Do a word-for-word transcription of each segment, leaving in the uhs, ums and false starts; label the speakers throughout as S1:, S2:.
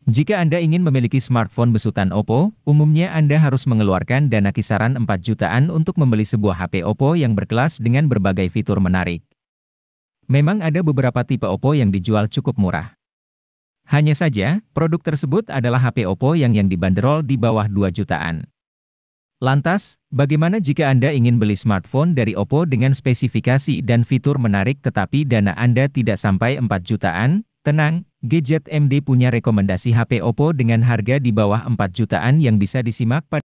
S1: Jika Anda ingin memiliki smartphone besutan Oppo, umumnya Anda harus mengeluarkan dana kisaran empat jutaan untuk membeli sebuah H P Oppo yang berkelas dengan berbagai fitur menarik. Memang ada beberapa tipe Oppo yang dijual cukup murah. Hanya saja, produk tersebut adalah H P Oppo yang yang dibanderol di bawah dua jutaan. Lantas, bagaimana jika Anda ingin beli smartphone dari Oppo dengan spesifikasi dan fitur menarik tetapi dana Anda tidak sampai empat jutaan? Tenang, Gadget M D punya rekomendasi H P Oppo dengan harga di bawah empat jutaan yang bisa disimak pada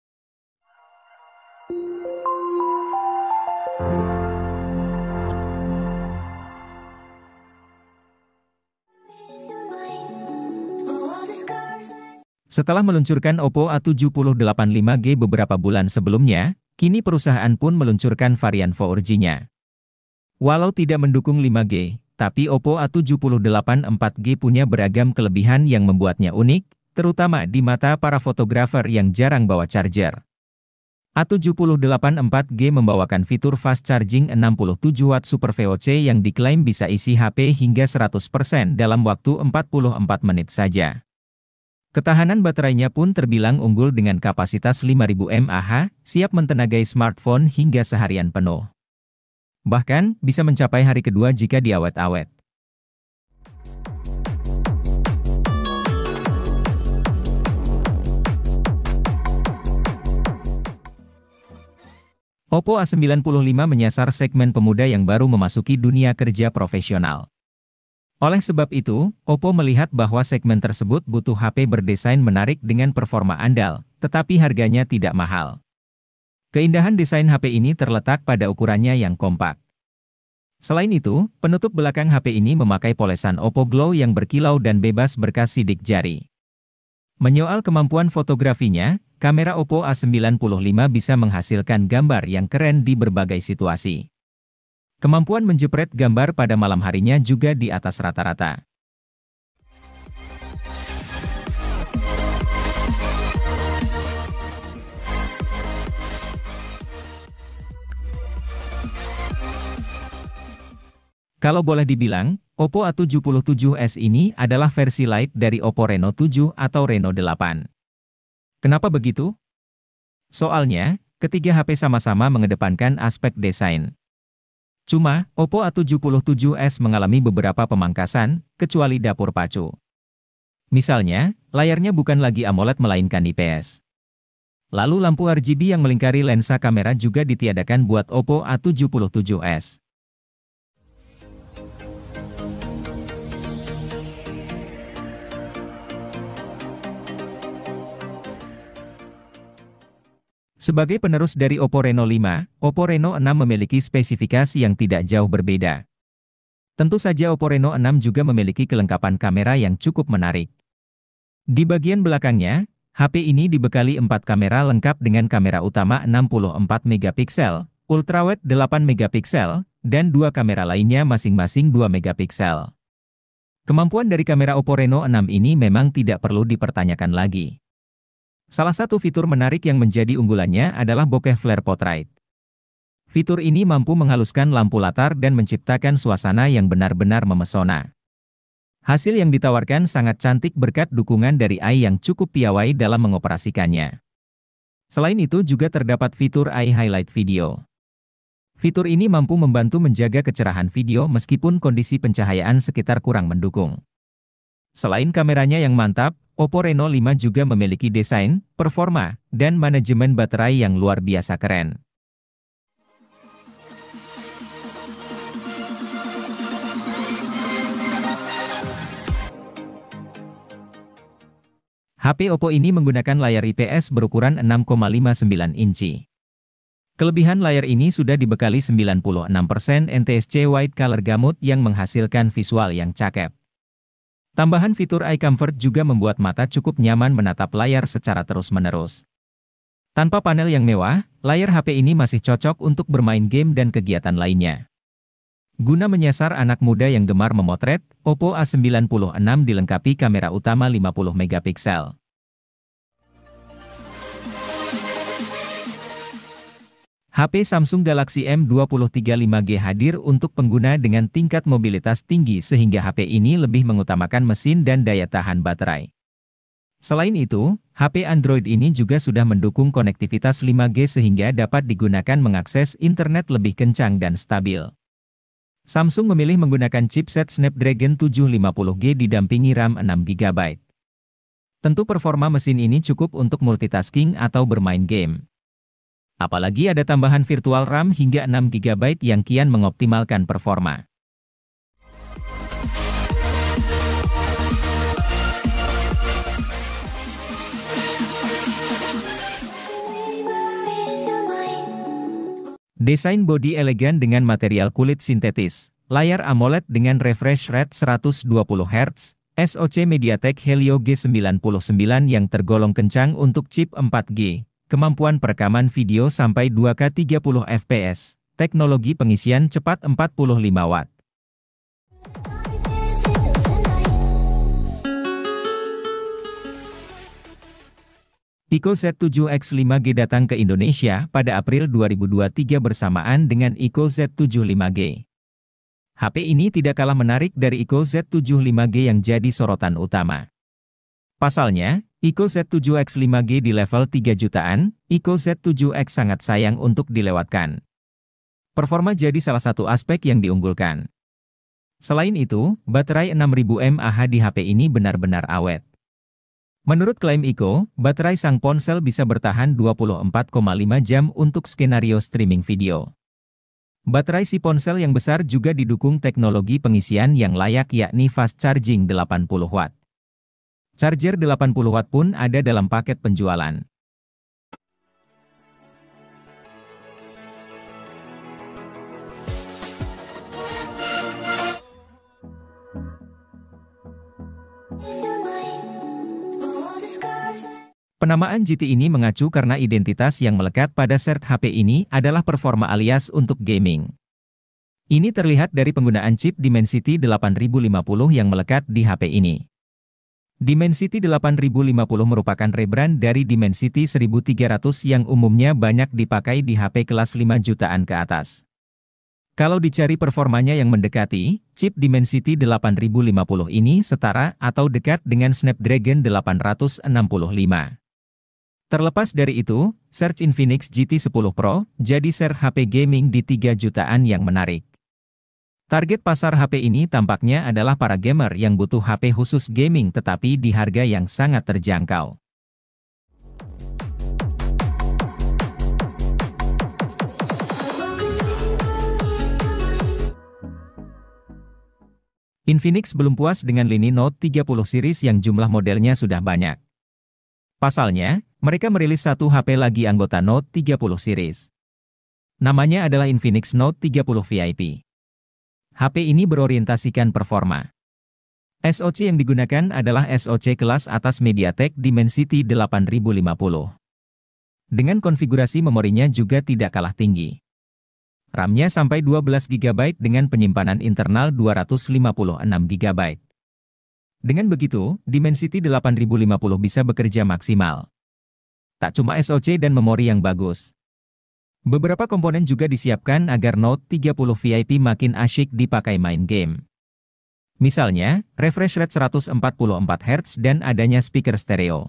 S1: Setelah meluncurkan Oppo A tujuh delapan lima G beberapa bulan sebelumnya, kini perusahaan pun meluncurkan varian empat G-nya. Walau tidak mendukung lima G, tapi Oppo A tujuh delapan empat G punya beragam kelebihan yang membuatnya unik, terutama di mata para fotografer yang jarang bawa charger. A tujuh delapan empat G membawakan fitur fast charging enam puluh tujuh watt Super V O C yang diklaim bisa isi H P hingga seratus persen dalam waktu empat puluh empat menit saja. Ketahanan baterainya pun terbilang unggul dengan kapasitas lima ribu mAh, siap mentenagai smartphone hingga seharian penuh. Bahkan, bisa mencapai hari kedua jika diawet-awet. Oppo A sembilan lima menyasar segmen pemuda yang baru memasuki dunia kerja profesional. Oleh sebab itu, Oppo melihat bahwa segmen tersebut butuh H P berdesain menarik dengan performa andal, tetapi harganya tidak mahal. Keindahan desain H P ini terletak pada ukurannya yang kompak. Selain itu, penutup belakang H P ini memakai polesan Oppo Glow yang berkilau dan bebas berkas sidik jari. Menyoal kemampuan fotografinya, kamera Oppo A sembilan lima bisa menghasilkan gambar yang keren di berbagai situasi. Kemampuan menjepret gambar pada malam harinya juga di atas rata-rata. Kalau boleh dibilang, Oppo A tujuh tujuh S ini adalah versi light dari Oppo Reno tujuh atau Reno delapan. Kenapa begitu? Soalnya, ketiga H P sama-sama mengedepankan aspek desain. Cuma, Oppo A tujuh tujuh S mengalami beberapa pemangkasan, kecuali dapur pacu. Misalnya, layarnya bukan lagi AMOLED melainkan I P S. Lalu lampu R G B yang melingkari lensa kamera juga ditiadakan buat Oppo A tujuh tujuh S. Sebagai penerus dari Oppo Reno lima, Oppo Reno enam memiliki spesifikasi yang tidak jauh berbeda. Tentu saja Oppo Reno enam juga memiliki kelengkapan kamera yang cukup menarik. Di bagian belakangnya, H P ini dibekali empat kamera lengkap dengan kamera utama enam puluh empat megapiksel, ultrawide delapan megapiksel, dan dua kamera lainnya masing-masing dua megapiksel. Kemampuan dari kamera Oppo Reno enam ini memang tidak perlu dipertanyakan lagi. Salah satu fitur menarik yang menjadi unggulannya adalah bokeh flare portrait. Fitur ini mampu menghaluskan lampu latar dan menciptakan suasana yang benar-benar memesona. Hasil yang ditawarkan sangat cantik berkat dukungan dari A I yang cukup piawai dalam mengoperasikannya. Selain itu juga terdapat fitur A I Highlight Video. Fitur ini mampu membantu menjaga kecerahan video meskipun kondisi pencahayaan sekitar kurang mendukung. Selain kameranya yang mantap, Oppo Reno lima juga memiliki desain, performa, dan manajemen baterai yang luar biasa keren. H P Oppo ini menggunakan layar I P S berukuran enam koma lima sembilan inci. Kelebihan layar ini sudah dibekali sembilan puluh enam persen N T S C Wide Color Gamut yang menghasilkan visual yang cakep. Tambahan fitur Eye Comfort juga membuat mata cukup nyaman menatap layar secara terus-menerus. Tanpa panel yang mewah, layar H P ini masih cocok untuk bermain game dan kegiatan lainnya. Guna menyasar anak muda yang gemar memotret, Oppo A sembilan enam dilengkapi kamera utama lima puluh megapiksel. H P Samsung Galaxy M dua tiga lima G hadir untuk pengguna dengan tingkat mobilitas tinggi sehingga H P ini lebih mengutamakan mesin dan daya tahan baterai. Selain itu, H P Android ini juga sudah mendukung konektivitas lima G sehingga dapat digunakan mengakses internet lebih kencang dan stabil. Samsung memilih menggunakan chipset Snapdragon tujuh lima nol G didampingi RAM enam giga byte. Tentu performa mesin ini cukup untuk multitasking atau bermain game. Apalagi ada tambahan virtual RAM hingga enam giga byte yang kian mengoptimalkan performa. Desain bodi elegan dengan material kulit sintetis, layar AMOLED dengan refresh rate seratus dua puluh hertz, S O C MediaTek Helio G sembilan puluh sembilan yang tergolong kencang untuk chip empat G, kemampuan perekaman video sampai dua K tiga puluh F P S, teknologi pengisian cepat empat puluh lima watt. Pico Z tujuh X lima G datang ke Indonesia pada April dua ribu dua puluh tiga bersamaan dengan Ico Z tujuh lima G. H P ini tidak kalah menarik dari Ico Z tujuh lima G yang jadi sorotan utama. Pasalnya, Ico Z tujuh X lima G di level tiga jutaan, Ico Z tujuh X sangat sayang untuk dilewatkan. Performa jadi salah satu aspek yang diunggulkan. Selain itu, baterai enam ribu mAh di H P ini benar-benar awet. Menurut klaim Ico, baterai sang ponsel bisa bertahan dua puluh empat koma lima jam untuk skenario streaming video. Baterai si ponsel yang besar juga didukung teknologi pengisian yang layak yakni fast charging delapan puluh watt. Charger delapan puluh watt pun ada dalam paket penjualan. Penamaan G T ini mengacu karena identitas yang melekat pada sert H P ini adalah performa alias untuk gaming. Ini terlihat dari penggunaan chip Dimensity delapan ribu lima puluh yang melekat di H P ini. Dimensity delapan ribu lima puluh merupakan rebrand dari Dimensity seribu tiga ratus yang umumnya banyak dipakai di H P kelas lima jutaan ke atas. Kalau dicari performanya yang mendekati, chip Dimensity delapan ribu lima puluh ini setara atau dekat dengan Snapdragon delapan ratus enam puluh lima. Terlepas dari itu, Search Infinix G T sepuluh Pro jadi share H P gaming di tiga jutaan yang menarik. Target pasar H P ini tampaknya adalah para gamer yang butuh H P khusus gaming tetapi di harga yang sangat terjangkau. Infinix belum puas dengan lini Note tiga puluh series yang jumlah modelnya sudah banyak. Pasalnya, mereka merilis satu H P lagi anggota Note tiga puluh series. Namanya adalah Infinix Note tiga puluh V I P. H P ini berorientasikan performa. S O C yang digunakan adalah S O C kelas atas MediaTek Dimensity delapan ribu lima puluh. Dengan konfigurasi memorinya juga tidak kalah tinggi. RAM-nya sampai dua belas giga byte dengan penyimpanan internal dua ratus lima puluh enam giga byte. Dengan begitu, Dimensity delapan ribu lima puluh bisa bekerja maksimal. Tak cuma S O C dan memori yang bagus. Beberapa komponen juga disiapkan agar Note tiga puluh V I P makin asyik dipakai main game. Misalnya, refresh rate seratus empat puluh empat hertz dan adanya speaker stereo.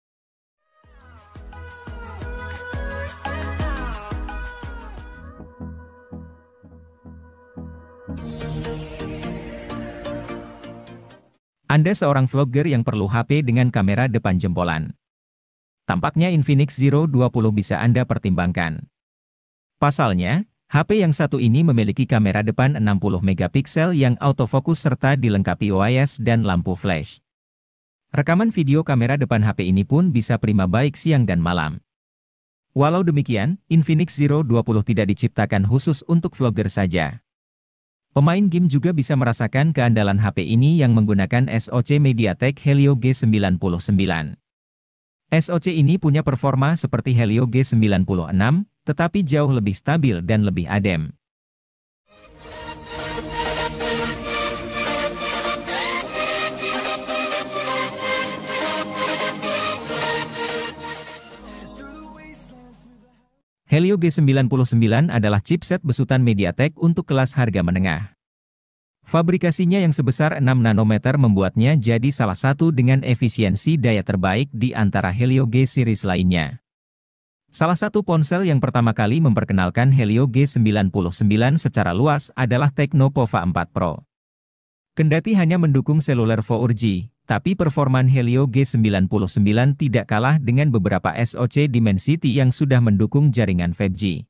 S1: Anda seorang vlogger yang perlu H P dengan kamera depan jempolan. Tampaknya Infinix Zero dua puluh bisa Anda pertimbangkan. Pasalnya, H P yang satu ini memiliki kamera depan enam puluh megapiksel yang autofokus serta dilengkapi O I S dan lampu flash. Rekaman video kamera depan H P ini pun bisa prima baik siang dan malam. Walau demikian, Infinix Zero dua puluh tidak diciptakan khusus untuk vlogger saja. Pemain game juga bisa merasakan keandalan H P ini yang menggunakan S O C MediaTek Helio G sembilan puluh sembilan. S O C ini punya performa seperti Helio G sembilan puluh enam, tetapi jauh lebih stabil dan lebih adem. Helio G sembilan puluh sembilan adalah chipset besutan MediaTek untuk kelas harga menengah. Fabrikasinya yang sebesar enam nanometer membuatnya jadi salah satu dengan efisiensi daya terbaik di antara Helio G series lainnya. Salah satu ponsel yang pertama kali memperkenalkan Helio G sembilan puluh sembilan secara luas adalah Tecno Pova empat Pro. Kendati hanya mendukung seluler empat G, tapi performan Helio G sembilan puluh sembilan tidak kalah dengan beberapa SoC Dimensity yang sudah mendukung jaringan lima G.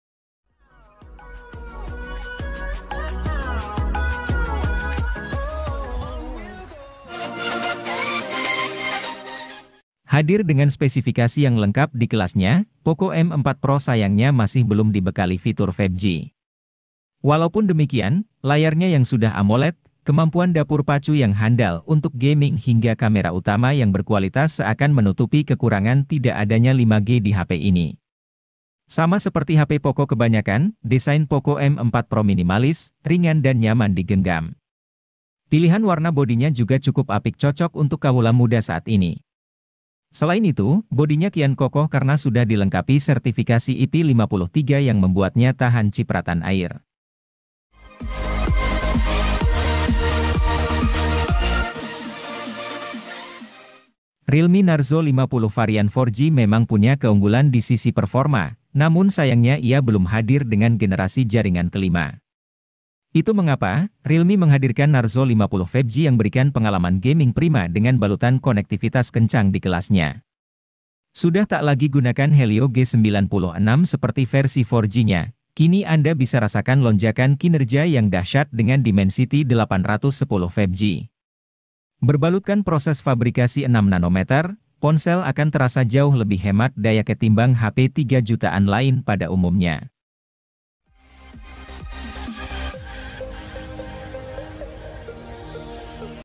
S1: Hadir dengan spesifikasi yang lengkap di kelasnya, Poco M empat Pro sayangnya masih belum dibekali fitur lima G. Walaupun demikian, layarnya yang sudah AMOLED, kemampuan dapur pacu yang handal untuk gaming hingga kamera utama yang berkualitas seakan menutupi kekurangan tidak adanya lima G di H P ini. Sama seperti H P Poco kebanyakan, desain Poco M empat Pro minimalis, ringan dan nyaman digenggam. Pilihan warna bodinya juga cukup apik cocok untuk kaula muda saat ini. Selain itu, bodinya kian kokoh karena sudah dilengkapi sertifikasi I P lima puluh tiga yang membuatnya tahan cipratan air. Realme Narzo lima puluh varian empat G memang punya keunggulan di sisi performa, namun sayangnya ia belum hadir dengan generasi jaringan kelima. Itu mengapa, Realme menghadirkan Narzo lima puluh lima G yang berikan pengalaman gaming prima dengan balutan konektivitas kencang di kelasnya. Sudah tak lagi gunakan Helio G sembilan puluh enam seperti versi empat G-nya, kini Anda bisa rasakan lonjakan kinerja yang dahsyat dengan Dimensity delapan ratus sepuluh lima G. Berbalutkan proses fabrikasi enam nanometer, ponsel akan terasa jauh lebih hemat daya ketimbang H P tiga jutaan lain pada umumnya.